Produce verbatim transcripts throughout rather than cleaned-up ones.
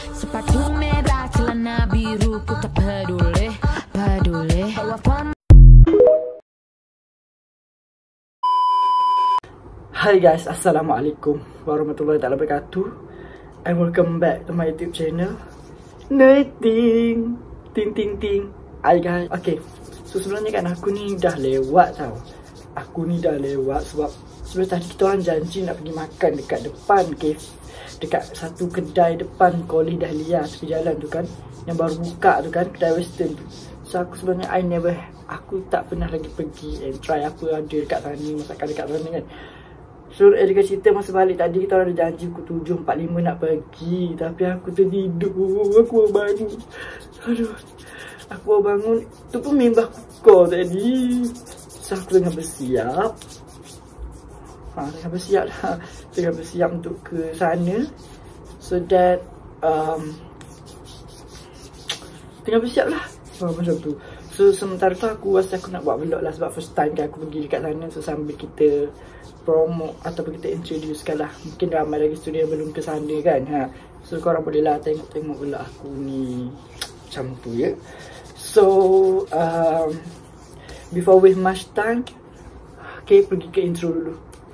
Sepatu merah, celana biru, ku tak peduli, peduli. Hai guys, assalamualaikum warahmatullahi taala wabarakatuh. And welcome back to my YouTube channel. Nothing, ting ting ting. Hai guys, okay. So sebenarnya kan aku ni dah lewat tau. Aku ni dah lewat sebab sebelum tadi kita orang janji nak pergi makan dekat depan cafe, dekat satu kedai depan Koli Dahlia tepi jalan tu kan, yang baru buka tu kan, kedai western tu. So aku sebenarnya I never, aku tak pernah lagi pergi and try apa ada dekat sana, masakan dekat sana kan. So Erika cerita masa balik tadi kita orang ada janji pukul tujuh empat puluh lima nak pergi, tapi aku tertidur, aku baru bangun. Aduh, aku baru bangun, tu pun member aku call tadi. So aku tengah bersiap. Ha, tengah bersiap lah. Tengah bersiap untuk ke sana. So that um, tengah bersiap lah. Oh, macam tu. So sementara tu aku rasa aku nak buat vlog lah, sebab first time kan aku pergi dekat sana. So sambil kita promo ataupun kita introduce kan lah. Mungkin ramai lagi student yang belum ke sana kan. Ha. So korang boleh lah tengok-tengok vlog aku ni. Macam tu ya. So um, before waste much time, okay, pergi ke intro dulu.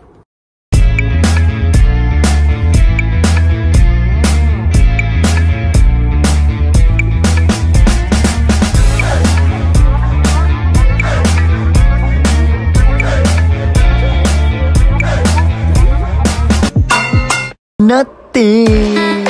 Nothing.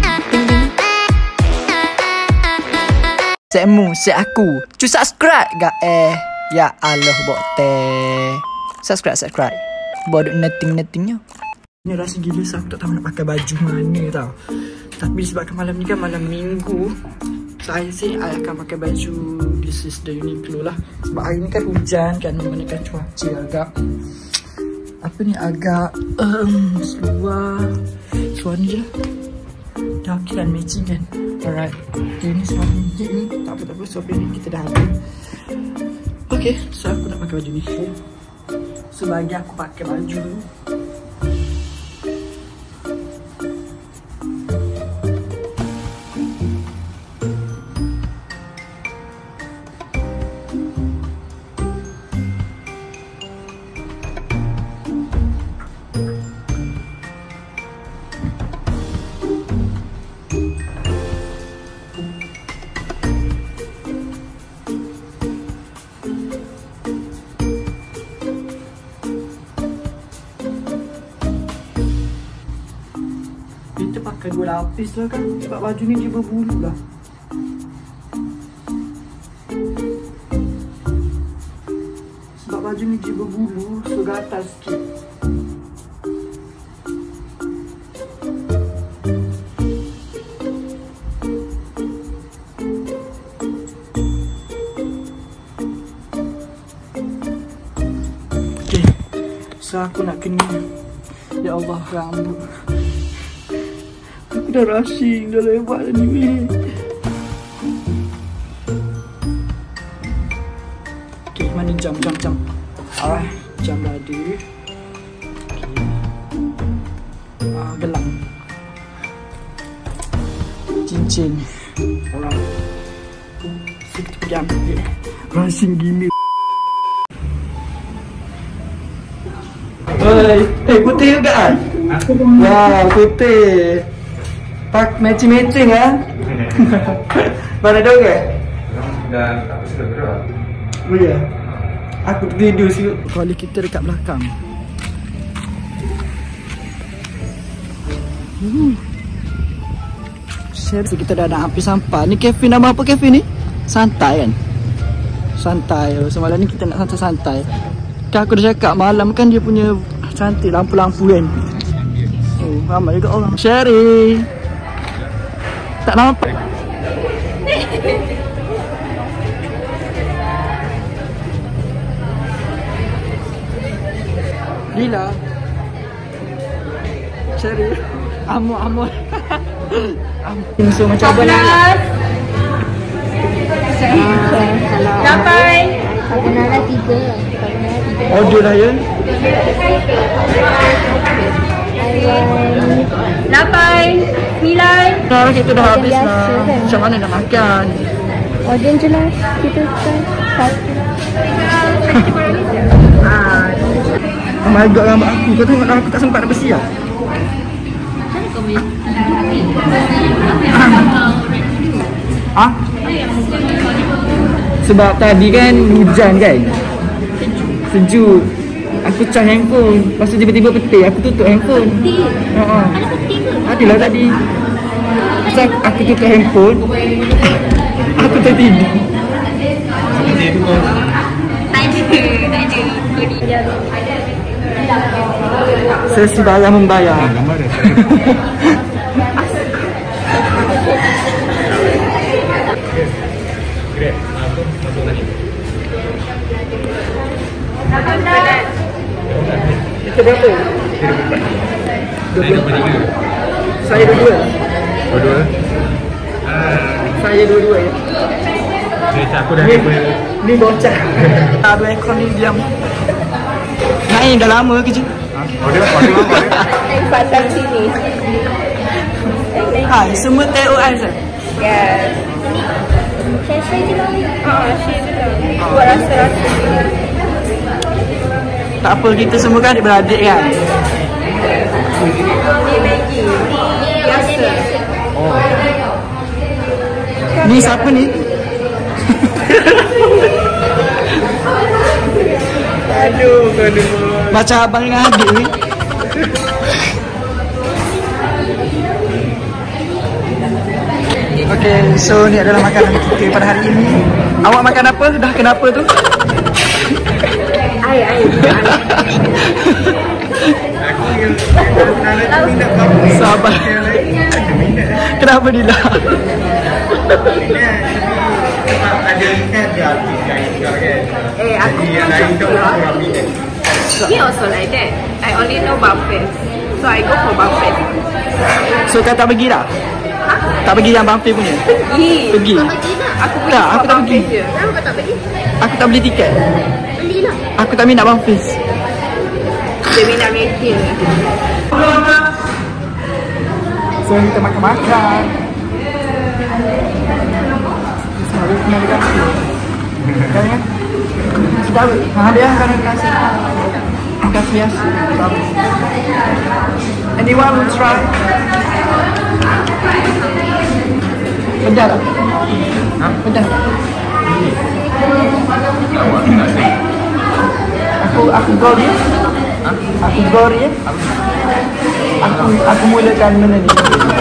Semu, se aku. Cu subscribe gak eh. Ya Allah bok teh. Subscribe, subscribe. Bodoh nothing-nothingnya. Ini rasa gila, so aku tak tahu nak pakai baju mana tau. Tapi sebabkan malam ni kan malam minggu, so I say I akan pakai baju this is the Uniqlo lah. Sebab hari ni kan hujan kan, memandangkan cuaca agak apa ni, agak um, seluar. Seluar ni je lah. Dah okey kan, matching kan. Alright. Okay, ni seluar ni ni. Tak apa, tak apa. So ni kita dah ada. Okay, so aku nak pakai baju ni. So bagi aku pakai baju dulu. Kita pakai dua lapis lah kan, sebab baju ni dia berbulu lah. Sebab baju ni dia berbulu, so gatal sikit. Okay, so aku nak kena, ya Allah, rambut. Aku dah rushing, dah lewat dah ni weh. Okay, mana jam, jam, jam. Alright, jam dah ada. Okay. Ah, gelang. Cincin. Alright. So kita pergi ambil. Rushing gila. Oi, eh putih juga kan? Wah, putih. Pak matching-matching ya. Mana dong ke? Dan aku sudah berdoa. Oh ya. Aku tidur sih. Kali kita dekat belakang. Hmm. Share, kita dah nak hampir sampai. Ni kafe nama apa kafe ni? Santai kan? Santai. So malam ni kita nak santai-santai. Kan aku dah cakap malam kan dia punya cantik lampu-lampu kan. Oh, ramai juga orang. Sherry. Tak nampak. Lila. Sherry. Amo, amo. Amo. So macam mana? Lapan. Carbonara tiga. Order lah ya. Lapan, sembilan. Sekarang kita dah habis lah. Macam mana nak makan? Order je lah. Kita try satu. Ah. Oh my god, gambar aku. Kau tengok dah aku tak sempat nak bersiap. Ah? Sebab tadi kan hujan kan? Sejuk. Aku charge handphone. Lepas tu tiba-tiba petir. Aku tutup handphone. Petir? Haa. Ada petir ke? Adalah tadi. So, aku tutup handphone. Aku tertidur. Tak ada. Tak ada. Sesi bayar membayar. Kita berapa? Dua-dua. Saya dua-dua. Dua-dua. Saya dua-dua ya. Kereta aku dah Ni, coba. ni bocah. Ada aircon ni diam. Naik dah lama kerja. Order, order, order. Yang pasang sini. Hai, semua teh O ais eh? Yes. Share-share je lah. Haa, share je lah. Buat rasa-rasa. Tak apa, kita semua kan adik-beradik kan? Ni Maggi. Ni biasa. Ni siapa ni? Aduh, kau ada. Macam abang dengan adik ni. Okay, so ni adalah makanan kita pada hari ini. Awak makan apa? Dah kenapa tu? Air, air. Aku yang nak minat kamu. Sabar. Kenapa dia dah? Ada kan dia artis lain juga kan. Eh, aku Jadi yang pun lain tu juga. kurang minat. He also like that. I only know buffet. So I go for buffet. So kau tak pergi dah? Tak pergi yang Buffet punya? Pergi. Pergi? Aku pergi Tak, for aku tak buffet pergi. je. Kenapa kau tak pergi? Aku tak beli tiket. Belilah. Aku tak minat Buffet. Dia minat making. So kita makan-makan. Habis kena dekat sini. Kan kan? Sudah ha dia kan kasih. Kasih biasa. Anyone will try? Pedas tak? Ha? Pedas tak? Aku aku gol dia. Aku gol dia. Aku aku mulakan mana ni?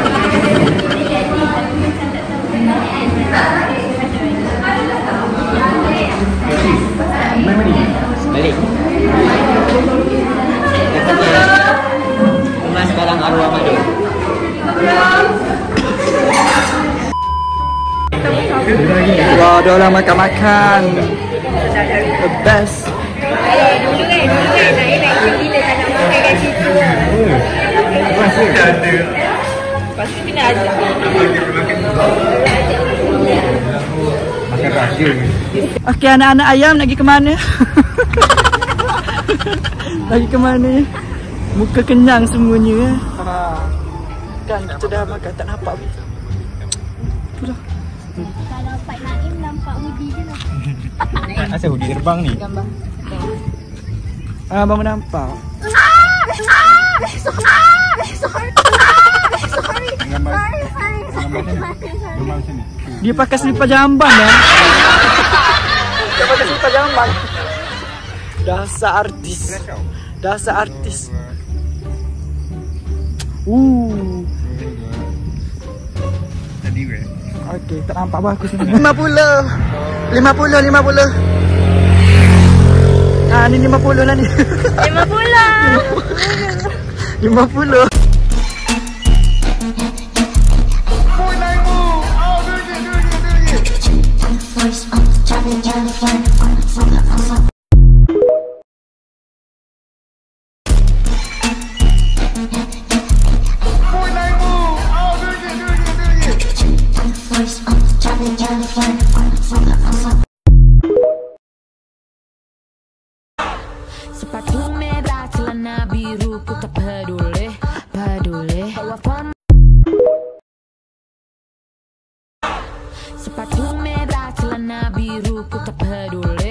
Balik. Katanya Mas Barang Arwah Madu. Wah, dah lah makan-makan. The best. Eh, dulu kan, dulu kan nak elak bila tak nak makan kat situ. Masih dah ada. Lepas tu kena ajak. Makan rahsia. Okey, anak-anak ayam nak pergi ke mana? Lagi ke mana? Muka kenyang semuanya. Ha. Kan kita dah makan tak nampak. Itulah. Kalau Pak Naim nampak Udi je lah. Asal Udi terbang ni? Gambar. Ah, baru nampak. Gambar. Gambar macam ni. Dia pakai selipar jamban dah. Dia pakai selipar jamban. Dasar artis. Dasar artis. Uh. Tadi ke? Okey, tak nampak bagus ni. lima puluh. lima puluh, lima puluh. Ah, ni lima puluh lah ni. Lima pula. lima puluh. Sepatu merah, celana biru, ku tak peduli. Sepatu merah, celana biru, ku tak peduli.